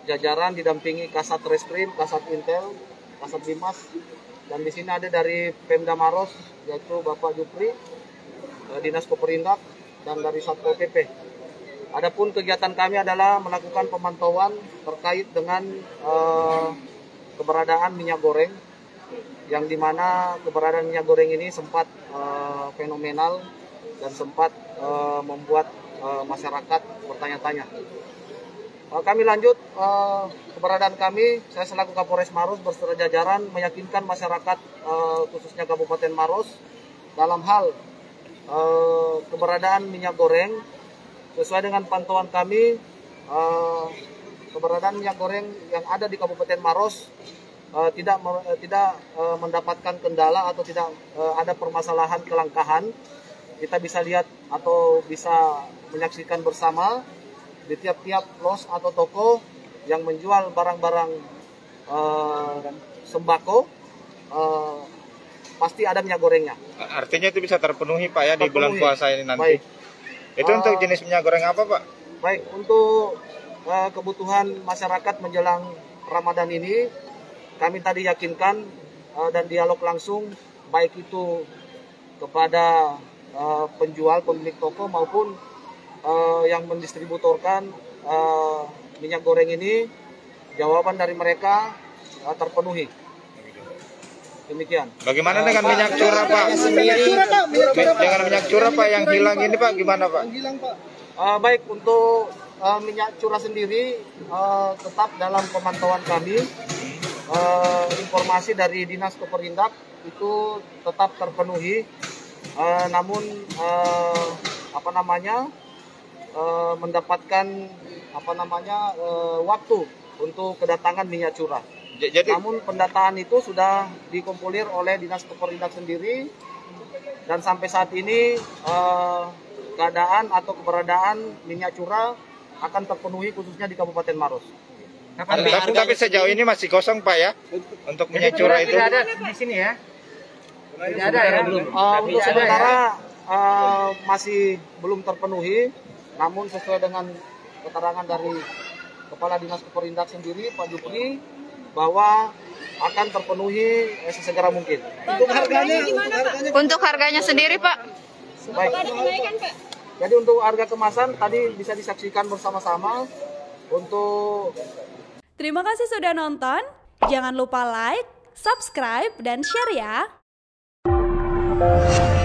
jajaran didampingi Kasat Reskrim, Kasat Intel, Kasat Bimas, dan di sini ada dari Pemda Maros yaitu Bapak Jupri, Dinas Koperindak, dan dari Satpol PP. Adapun kegiatan kami adalah melakukan pemantauan terkait dengan keberadaan minyak goreng, yang dimana keberadaan minyak goreng ini sempat fenomenal dan sempat membuat masyarakat bertanya-tanya. Kami lanjut, keberadaan kami, saya selaku Kapolres Maros beserta jajaran meyakinkan masyarakat khususnya Kabupaten Maros dalam hal keberadaan minyak goreng. Sesuai dengan pantauan kami, keberadaan minyak goreng yang ada di Kabupaten Maros tidak mendapatkan kendala atau tidak ada permasalahan kelangkaan. Kita bisa lihat atau bisa menyaksikan bersama di tiap-tiap los atau toko yang menjual barang-barang sembako pasti ada minyak gorengnya. Artinya itu bisa terpenuhi Pak ya di bulan puasa ini nanti. Baik. Itu untuk jenis minyak goreng apa Pak? Baik, untuk kebutuhan masyarakat menjelang Ramadan ini kami tadi yakinkan dan dialog langsung baik itu kepada penjual, pemilik toko maupun yang mendistributorkan minyak goreng ini, jawaban dari mereka terpenuhi. Demikian. Bagaimana dengan minyak curah Pak? Dengan minyak curah Pak yang hilang ini Pak, gimana Pak? Baik, untuk minyak curah sendiri tetap dalam pemantauan kami. Informasi dari Dinas Koperindak itu tetap terpenuhi. Namun mendapatkan waktu untuk kedatangan minyak curah. Namun pendataan itu sudah dikumpulir oleh Dinas Koperindak sendiri, dan sampai saat ini keadaan atau keberadaan minyak curah akan terpenuhi khususnya di Kabupaten Maros. Tapi sejauh ini masih kosong Pak ya untuk minyak curah itu. Tidak ada di sini ya. Tidak ada ya. Untuk sementara masih belum terpenuhi. Namun sesuai dengan keterangan dari Kepala Dinas Koperindak sendiri, Pak Jupri, bahwa akan terpenuhi sesegera mungkin. Untuk harganya sendiri Pak? Baik. Jadi untuk harga kemasan tadi bisa disaksikan bersama-sama. Terima kasih sudah nonton. Jangan lupa like, subscribe, dan share ya.